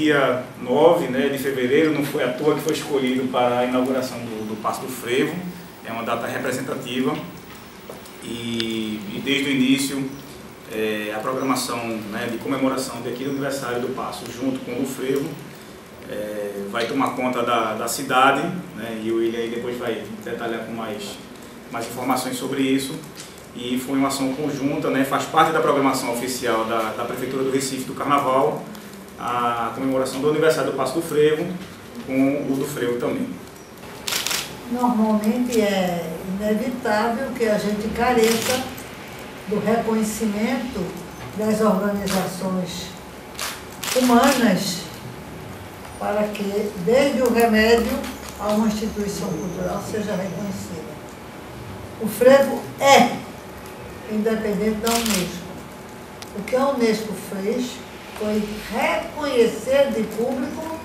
dia 9, né, de fevereiro, não foi à toa que foi escolhido para a inauguração do Paço do Frevo. É uma data representativa e desde o início a programação, né, de comemoração do aniversário do Paço junto com o do Frevo vai tomar conta da cidade, né, e o William aí depois vai detalhar com mais informações sobre isso. E foi uma ação conjunta, né, faz parte da programação oficial da Prefeitura do Recife do Carnaval, a comemoração do aniversário do Paço do Frevo, com o do Frevo também. Normalmente é inevitável que a gente careça do reconhecimento das organizações humanas para que, desde o remédio a uma instituição cultural, seja reconhecida. O Frevo é independente da Unesco. O que a Unesco fez foi reconhecer de público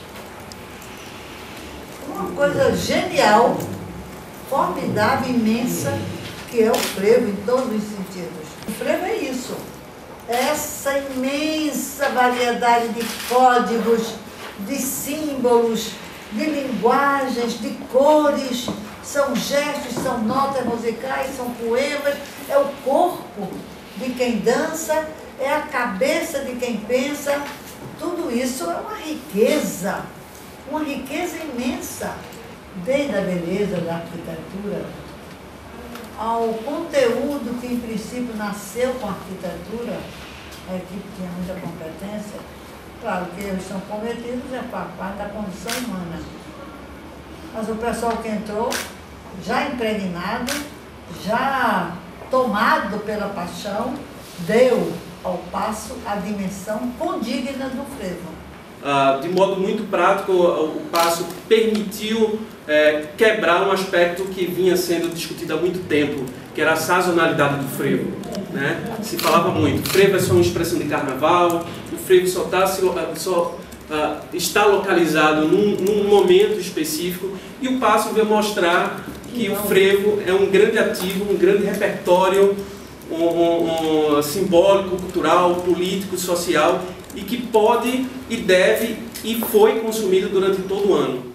uma coisa genial, formidável, imensa, que é o Frevo em todos os sentidos. O Frevo é isso, essa imensa variedade de códigos, de símbolos, de linguagens, de cores, são gestos, são notas musicais, são poemas, é o corpo de quem dança, é a cabeça de quem pensa. Tudo isso é uma riqueza imensa, desde a beleza da arquitetura ao conteúdo que em princípio nasceu com a arquitetura. A equipe tinha muita competência. Claro que eles são cometidos, é parte da condição humana. Mas o pessoal que entrou, já impregnado, já tomado pela paixão, deu ao Paço a dimensão condigna do Frevo. De modo muito prático, o Paço permitiu quebrar um aspecto que vinha sendo discutido há muito tempo, que era a sazonalidade do frevo, né? Se falava muito, o frevo é só uma expressão de carnaval, o frevo só está localizado num momento específico, e o Paço veio mostrar que o frevo é um grande ativo, um grande repertório simbólico, cultural, político, social, e que pode e deve e foi consumido durante todo o ano.